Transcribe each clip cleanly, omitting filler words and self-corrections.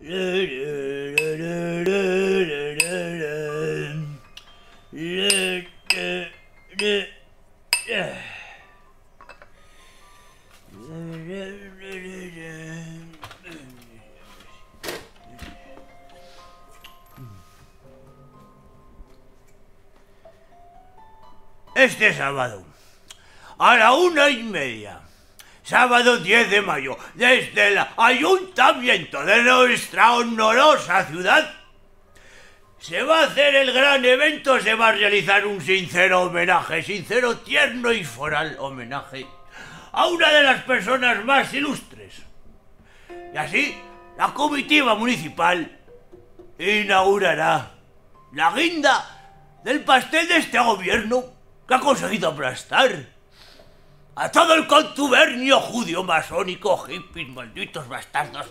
Este sábado, a la 1:30, sábado 10 de mayo, desde el ayuntamiento de nuestra honorosa ciudad, se va a hacer el gran evento, se va a realizar un sincero homenaje, sincero, tierno y foral homenaje a una de las personas más ilustres. Y así, la comitiva municipal inaugurará la guinda del pastel de este gobierno que ha conseguido aplastar a todo el contubernio judío masónico, hippies, malditos bastardos.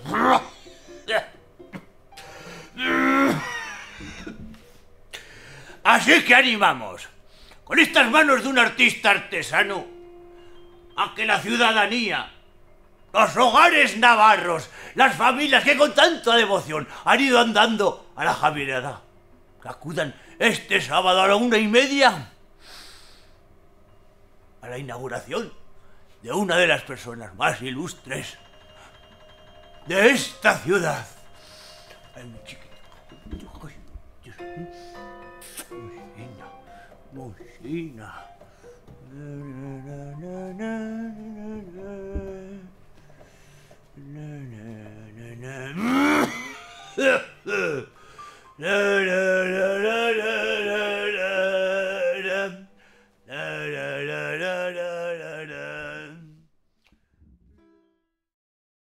Así que animamos, con estas manos de un artista artesano, a que la ciudadanía, los hogares navarros, las familias que con tanta devoción han ido andando a la Javierada, que acudan este sábado a la 1:30 a la inauguración de una de las personas más ilustres de esta ciudad. Ay, mi chiquito. Ay, Dios. Mocina.